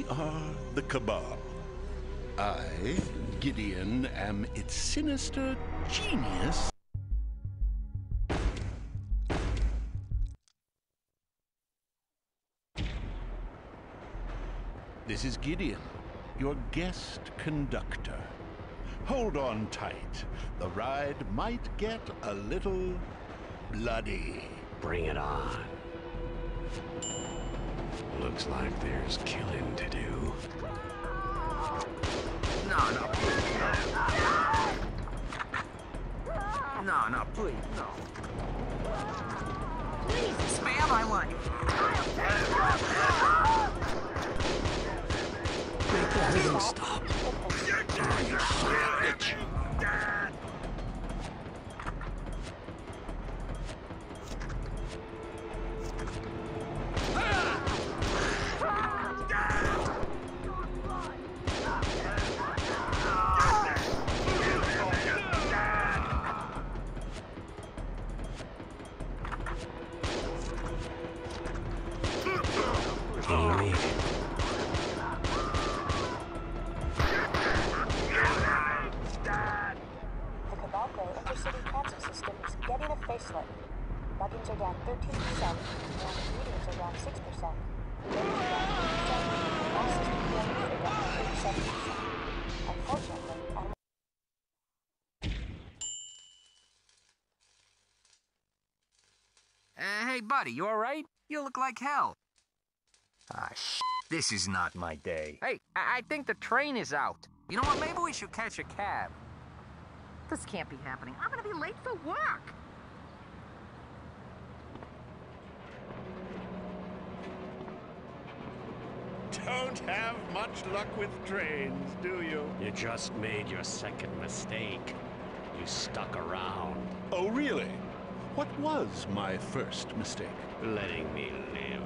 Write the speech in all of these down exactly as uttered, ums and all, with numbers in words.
are the Cabal. I, Gideon, am its sinister genius. This is Gideon, your guest conductor. Hold on tight. The ride might get a little bloody. Bring it on. Looks like there's killing to do. No, no, please, no. No, no, please, no. Please, spare my life. Make the living stop. Oh, you son of a bitch. Amy. The Cabalco intercity transit system is getting a facelift. Logins are down thirteen percent, and readings are down six percent. Ratings are down two percent, and all system failures are down thirty-seven percent. Unfortunately, I'm Uh, hey, buddy, you alright? You look like hell. Ah, sh**. This is not my day. Hey, I, I think the train is out. You know what? Maybe we should catch a cab. This can't be happening. I'm gonna be late for work. Don't have much luck with trains, do you? You just made your second mistake. You stuck around. Oh, really? What was my first mistake? Letting me live.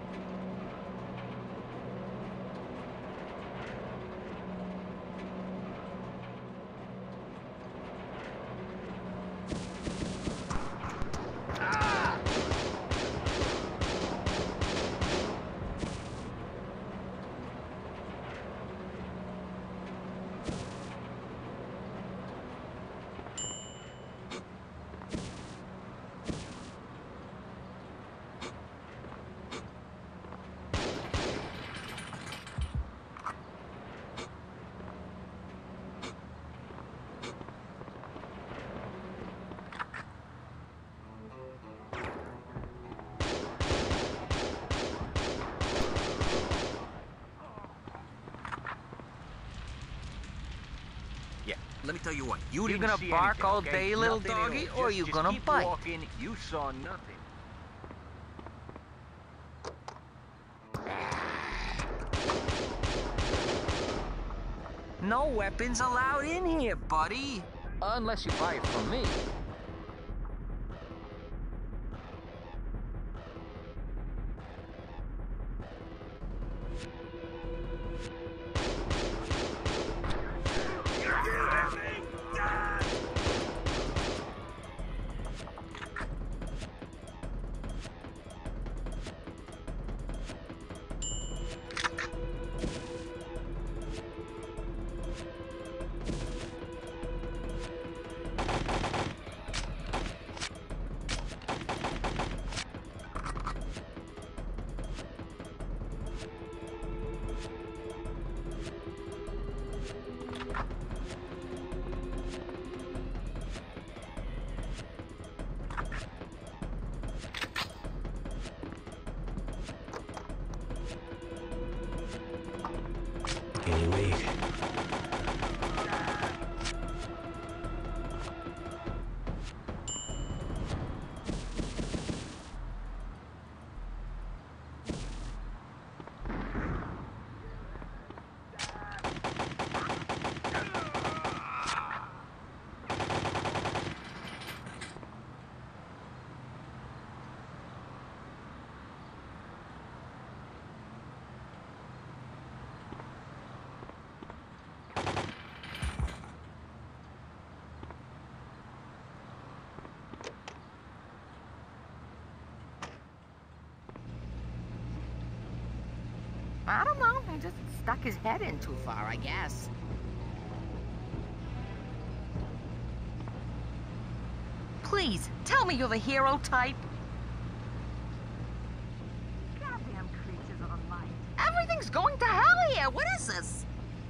Yeah, let me tell you what. You, You didn't gonna see bark anything, all okay? day, little Nothing at all. doggy, Just- or you just gonna keep bite? walking. You saw nothing. No weapons allowed in here, buddy. Unless you buy it from me. I don't know. He just stuck his head in too far, I guess. Please, tell me you're the hero type. Goddamn creatures of the night. Everything's going to hell here. What is this?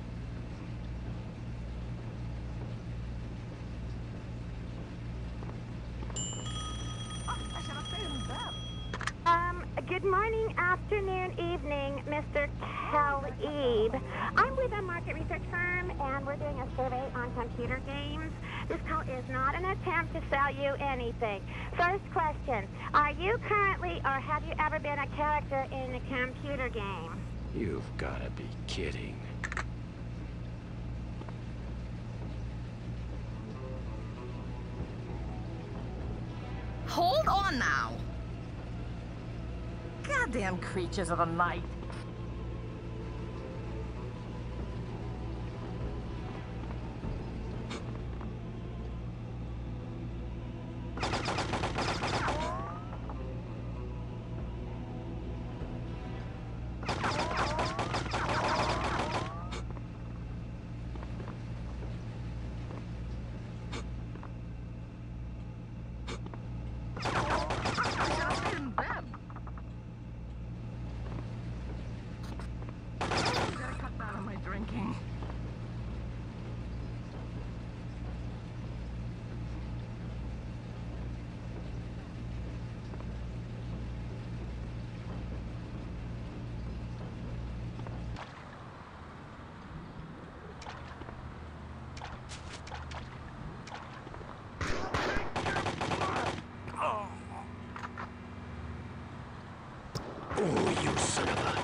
Um, good morning, afternoon, evening, Mister Khalib. I'm with a market research firm, and we're doing a survey on computer games. This call is not an attempt to sell you anything. First question, are you currently or have you ever been a character in a computer game? You've gotta be kidding. Hold on now. Goddamn creatures of the night. Oh, you son of a...